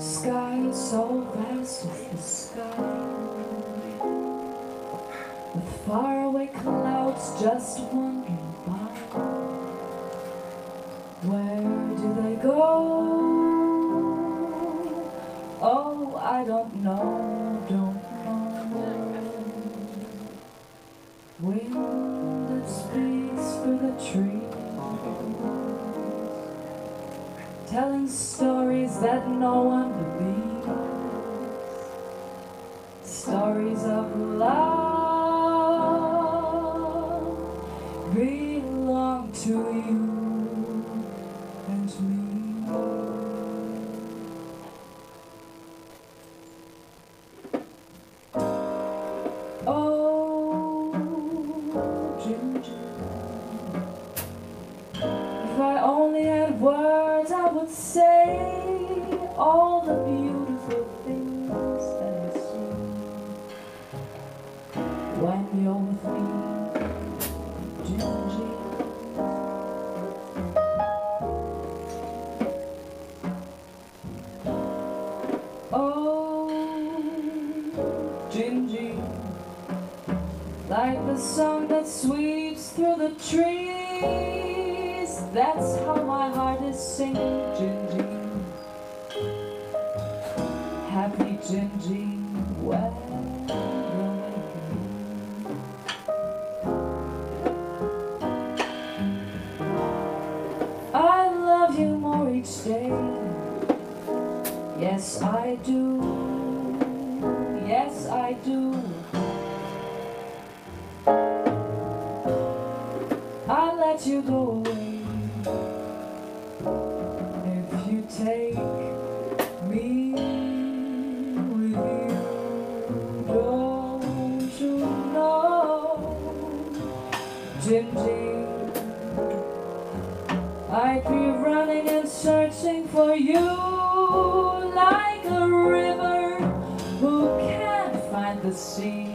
sky so vast as the sky, with faraway clouds just wandering by. Where do they go? Oh, I don't know, don't know. Wind that speaks through the trees, telling stories that no one believes, stories of love belong to you and me. Oh, Ginger, if I only had words, I would say all the beautiful things that I see when you're with me, Ginger. Oh, Ginger, like the song that sweeps through the trees, that's how my heart is singing, Gingy. Happy Gingy, when you're with me. I love you more each day. Yes, I do. Yes, I do. I let you go away if you take me with you. Don't you know, Gingy, I'd be running and searching for you like a river who can't find the sea.